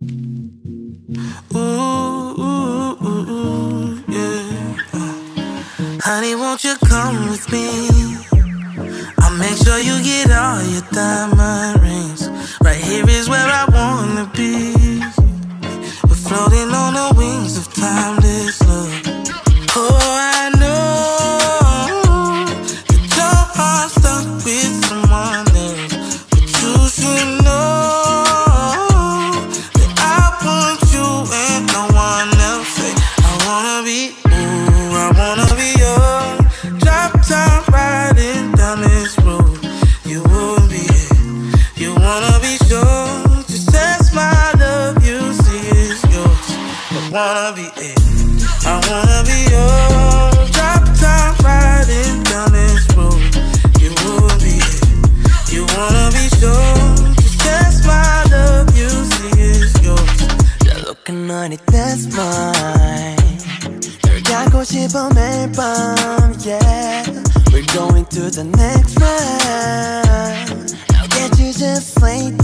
Ooh, yeah. Honey, won't you come with me? I'll make sure you get all your diamond rings. Right here is where I wanna be. We're floating on the wings of timeless love. Oh, I know that your heart's stuck with someone else, but you should know that I want you and no one else. Say, I wanna be, ooh, I wanna be yours. Drop top riding down this road. You would be it. You wanna be sure. Just test my love, you see it's yours. I wanna be it. I wanna be yours. Drop top riding down this road. You would be it. You wanna be sure. Just test my love, you see it's yours. You're looking on it, that's mine. 널 갖고 싶어 매일 밤, yeah. We're going to the next round. I'll get you just like